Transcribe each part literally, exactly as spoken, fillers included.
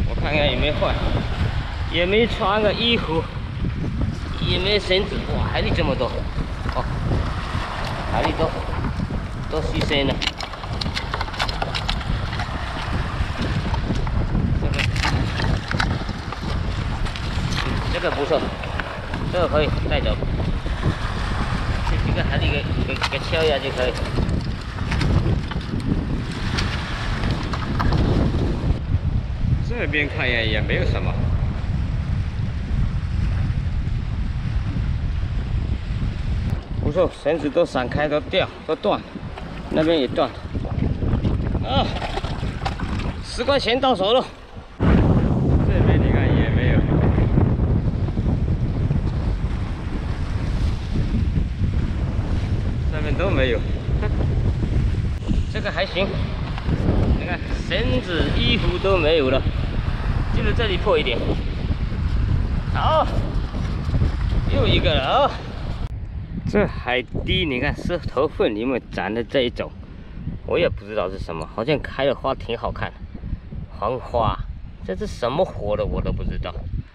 我看看有没有坏，也没穿个衣服，也没绳子。哇，海里这么多，哦，海里都都牺牲了。这个，嗯，这个不错，这个可以带走。这几个海里给给给敲一下就可以。 这边看也也没有什么，不错，绳子都散开，都掉，都断，那边也断。啊，十块钱到手了。这边你看也没有，这边都没有。这个还行，你看绳子、衣服都没有了。 就是这里破一点，好，又一个了啊！这海底你看石头缝里面长的这一种，我也不知道是什么，好像开的花挺好看的，黄花，这是什么活的我都不知道。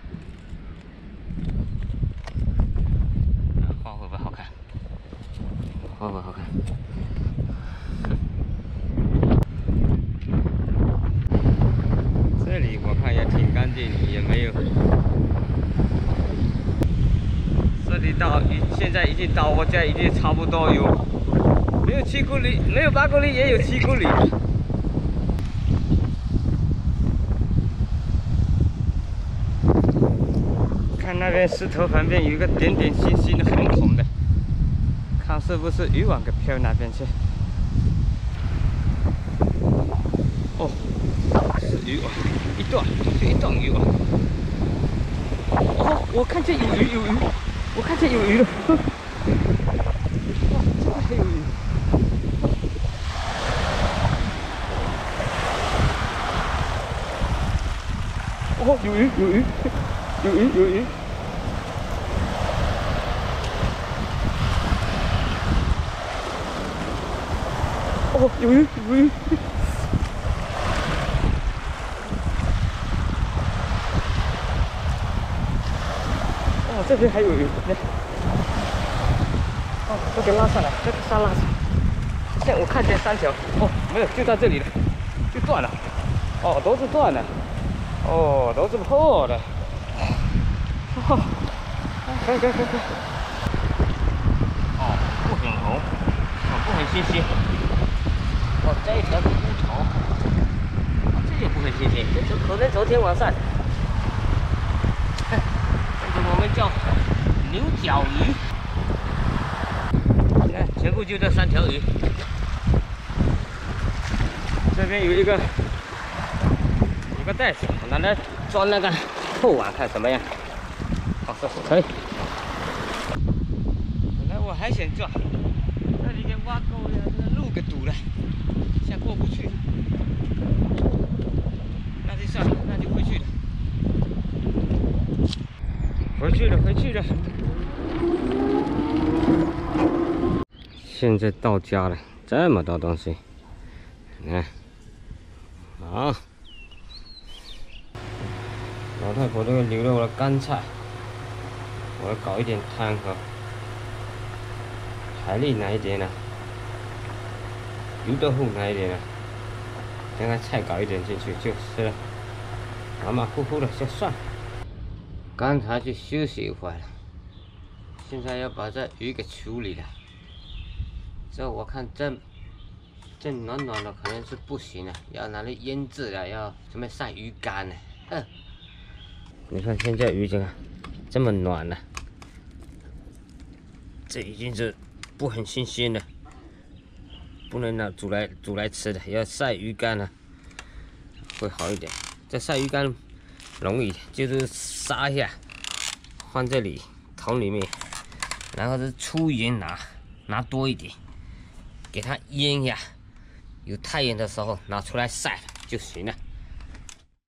花会不会好看？花会不会好看？ 这里我看也挺干净，也没有。这里到现在已经到我家已经差不多有没有七公里，没有八公里也有七公里。看那边石头旁边有一个点点星星的红红的，看是不是渔网给飘那边去？哦。 鱼啊，一段就一段鱼啊！哦，我看见有鱼有鱼，我看见有鱼了。哇，这个还有鱼！哦，有鱼有鱼有鱼有鱼！哦，有鱼有鱼！ 哦，这边还有鱼，哦，都给拉上来，这个沙拉上。现在我看见三条，哦，没有，就到这里了，就断了。哦，都是断的，哦，都是破的。哦，可以可以可以可以。哦，不很红，哦，不很新鲜。哦，这一条是乌头，哦，这也不很新鲜，这可能昨天晚上。 我们叫牛角鱼，你看，全部就这三条鱼。这边有一个有个袋子，我拿来装那个后网，看怎么样？好，这可以。本来我还想装，这里给挖沟了，这个路给堵了，现在过不去。那就算了，那就回去了。 回去了，回去了。现在到家了，这么多东西，你看，啊，老太婆这个留了我的干菜，我要搞一点汤喝。海蛎拿一点呢，油豆腐拿一点呢，将个菜搞一点进去就吃了，马马虎虎的就算了。 刚才去休息一会儿了，现在要把这鱼给处理了。这我看这这暖暖的可能是不行了，要拿来腌制了，要准备晒鱼干了。哼，你看现在鱼这个这么暖了，这已经是不很新鲜了，不能拿煮来煮来吃的，要晒鱼干了会好一点。这晒鱼干。 容易就是杀一下，放这里桶里面，然后是粗盐拿拿多一点，给它腌一下，有太阳的时候拿出来晒就行了。